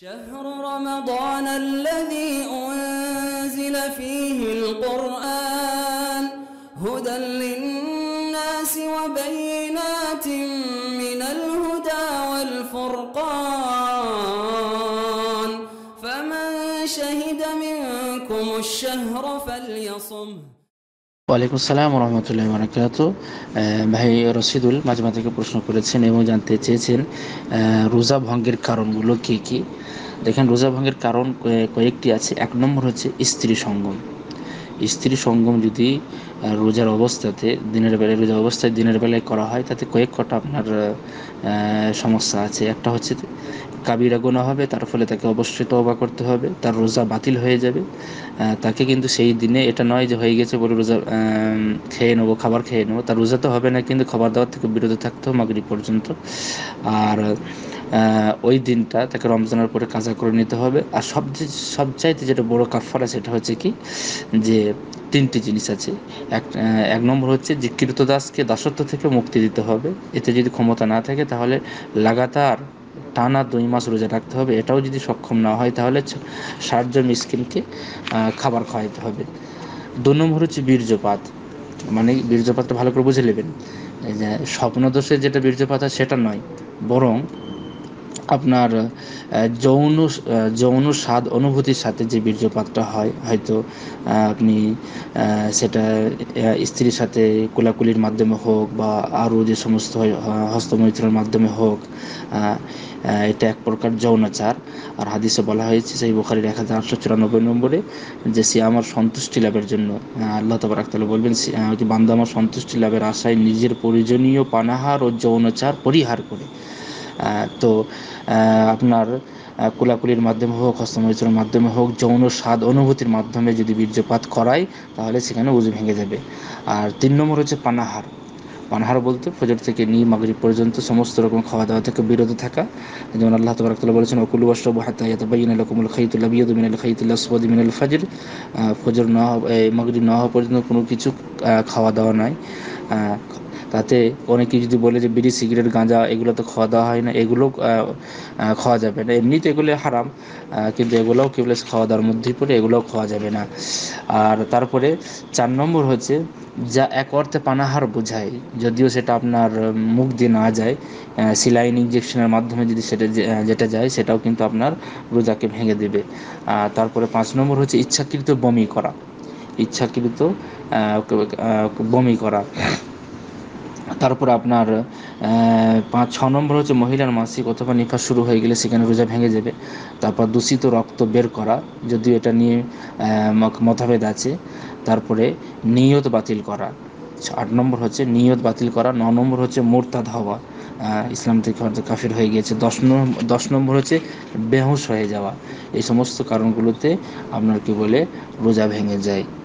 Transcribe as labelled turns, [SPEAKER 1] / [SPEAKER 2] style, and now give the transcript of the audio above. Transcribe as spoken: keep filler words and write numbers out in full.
[SPEAKER 1] شهر رمضان الذي أنزل فيه القرآن هدى للناس وبينات من الهدى والفرقان فمن شهد منكم الشهر فليصمه।
[SPEAKER 2] ওয়ালাইকুম আসসালাম ওয়া রাহমাতুল্লাহি ওয়া বারাকাতুহু। ভাই রশিদুল মাঝে মাঝে প্রশ্ন করেছেন এবং জানতে চেয়েছেন রোজা ভঙ্গের কারণগুলো কি কি। দেখেন, রোজা ভঙ্গের কারণ কয়েকটি আছে। এক নম্বর হচ্ছে স্ত্রী সঙ্গম। স্ত্রী সঙ্গম যদি রোজার অবস্থাতে দিনের বেলায় রোজা অবস্থায় দিনের বেলায় করা হয়, তাতে কয়েক কটা আপনার সমস্যা আছে। একটা হচ্ছে কাবিরা গুনাহ হবে, তার ফলে তাকে অবশ্যই তওবা করতে হবে, তার রোজা বাতিল হয়ে যাবে। তাকে কিন্তু সেই দিনে এটা নয় যে হয়ে গেছে বলে রোজা খেয়ে নেবো, খাবার খেয়ে নেবো, তার রোজা তো হবে না, কিন্তু খাবার দাবার থেকে বিরত থাকতে হবে মাগরিব পর্যন্ত। আর ওই দিনটা তাকে রমজানের পরে কাজা করে নিতে হবে। আর সবচেয়ে সবচাইতে যেটা বড় কাফারা, সেটা হচ্ছে কি, যে তিনটি জিনিস আছে। এক এক নম্বর হচ্ছে যে কৃতদাসকে দাসত্ব থেকে মুক্তি দিতে হবে। এতে যদি ক্ষমতা না থাকে তাহলে লাগাতার টানা দুই মাস রোজা রাখতে হবে। এটাও যদি সক্ষম না হয় তাহলে ষাটজন মিসকিনকে খাবার খাওয়াইতে হবে। দু নম্বর হচ্ছে বীর্যপাত। মানে বীর্যপাতটা ভালো করে বুঝে নেবেন। এই যে স্বপ্নদোষে যেটা বীর্যপাত হয় সেটা নয়, বরং আপনার যৌন যৌন স্বাদ অনুভূতির সাথে যে বীর্যপাতটা হয়, হয়তো আপনি সেটা স্ত্রীর সাথে কোলাকুলির মাধ্যমে হোক বা আরও যে সমস্ত হস্তমৈথুনের মাধ্যমে হোক, এটা এক প্রকার যৌনাচার। আর হাদিসে বলা হয়েছে সেই বুখারীর এক হাজার আটশো চুরানব্বই নম্বরে, যে সে আমার সন্তুষ্টি লাভের জন্য, আল্লাহ তাবারক তাআলা বলবেন, বান্দা আমার সন্তুষ্টি লাভের আশায় নিজের প্রয়োজনীয় পানাহার ও যৌনাচার পরিহার করে। তো আপনার কোলাকুলির মাধ্যমে হোক, হস্তমৈথুনের মাধ্যমে হোক, যৌন স্বাদ অনুভূতির মাধ্যমে যদি বীর্যপাত করায় তাহলে সেখানে ওযু ভেঙে যাবে। আর তিন নম্বর হচ্ছে পানাহার। পানাহার বলতে ফজর থেকে নিয়ে মাগরিব পর্যন্ত সমস্ত রকম খাওয়া দাওয়া থেকে বিরত থাকা। যেমন আল্লাহ তাবারক তাআলা বলেছেন, ওকুলু ওয়াশরাবু হাত্তা ইয়াতাবাyyana লাকুমুল খাইতুল আবিয়াদু মিনাল খাইতিল আসওয়াদি মিনাল ফাজর। ফজর না মাগরিব না হওয়া পর্যন্ত কোনো কিছু খাওয়া দাওয়া নয়। তাতে অনেকে যদি বলে যে বিড়ি, সিগারেট, গাঁজা এগুলো তো খাওয়া দাওয়া হয় না, এগুলো খাওয়া যাবে না, এমনিতে এগুলো হারাম, কিন্তু এগুলোও কেবল খাওয়া দাওয়ার মধ্যেই পড়ে, এগুলোও খাওয়া যাবে না। আর তারপরে চার নম্বর হচ্ছে যা এক অর্থে পানাহার বোঝায়, যদিও সেটা আপনার মুখ দিয়ে না যায়, সিলাইন ইঞ্জেকশনের মাধ্যমে যদি সেটা যেটা যায়, সেটাও কিন্তু আপনার রোজাকে ভেঙে দেবে। তারপরে পাঁচ নম্বর হচ্ছে ইচ্ছাকৃত বমি করা। ইচ্ছাকৃত বমি করা তারপর আপনার পাঁচ ছ নম্বর হচ্ছে মহিলার মাসিক অথবা নিফাস শুরু হয়ে গেলে সেখানে রোজা ভেঙে যাবে। তারপর দূষিত রক্ত বের করা, যদিও এটা নিয়ে মতভেদ আছে। তারপরে নিয়ত বাতিল করা। আট নম্বর হচ্ছে নিয়ত বাতিল করা। ন নম্বর হচ্ছে মুরতাদ হওয়া, ইসলাম থেকে কাফির হয়ে গিয়েছে। দশ নম্বর দশ নম্বর হচ্ছে বেহুশ হয়ে যাওয়া। এই সমস্ত কারণগুলোতে আপনার কি বলে রোজা ভেঙে যায়।